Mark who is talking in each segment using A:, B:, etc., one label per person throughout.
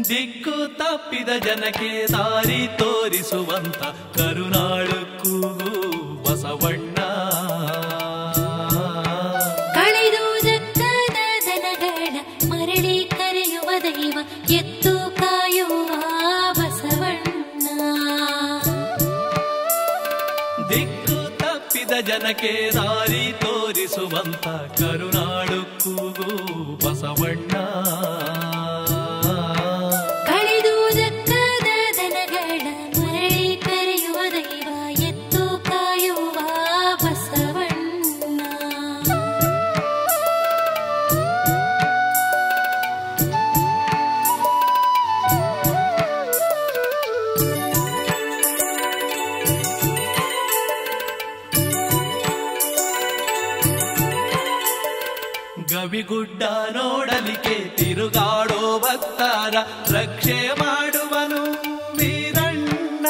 A: ದಿಕ್ಕು ತಪ್ಪಿದ ಜನಕ್ಕೆ ದಾರಿ ತೋರಿಸುವಂತ ಕರುನಾಳು ಕೂಗು ಬಸವಣ್ಣ.
B: ಕಳೆದುದಕ್ಕದ ದನಗಳ ಮರಳಿ ಕರೆಯುವ ದೈವ ಎತ್ತು ಕಾಯುವ ಬಸವಣ್ಣ.
A: ದಿಕ್ಕು ತಪ್ಪಿದ ಜನಕ್ಕೆ ದಾರಿ ತೋರಿಸುವಂತ ಕರುನಾಳು ಕೂಗು ಬಸವಣ್ಣ. ಗವಿಗುಡ್ಡ ನೋಡಲಿಕ್ಕೆ ತಿರುಗಾಡೋ ಭಕ್ತರ ರಕ್ಷೆ ಮಾಡುವನು ವೀರಣ್ಣ.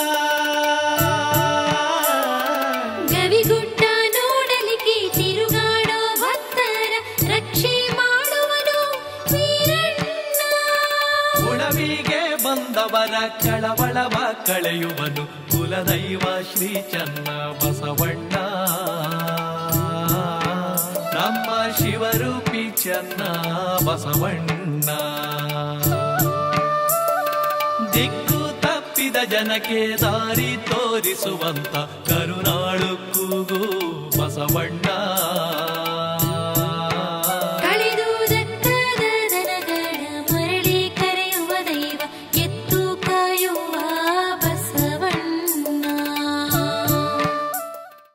B: ಗವಿಗುಡ್ಡ ನೋಡಲಿಕ್ಕೆ ತಿರುಗಾಡೋ ಭಕ್ತರ ರಕ್ಷೆ ಮಾಡುವನು ವೀರಣ್ಣ.
A: ಉಳವಿಗೆ ಬಂದವರ ಕಳವಳವ ಕಳೆಯುವನು ಕುಲದೈವ ಶ್ರೀ ಚನ್ನ ಬಸವಣ್ಣ. ನಮ್ಮ ಶಿವರೂಪಿ ಚನ್ನ ಬಸವಣ್ಣ. ದಿಕ್ಕು ತಪ್ಪಿದ ಜನಕ್ಕೆ ದಾರಿ ತೋರಿಸುವಂತ ಕರುನಾಳು ಕೂಗು ಬಸವಣ್ಣ.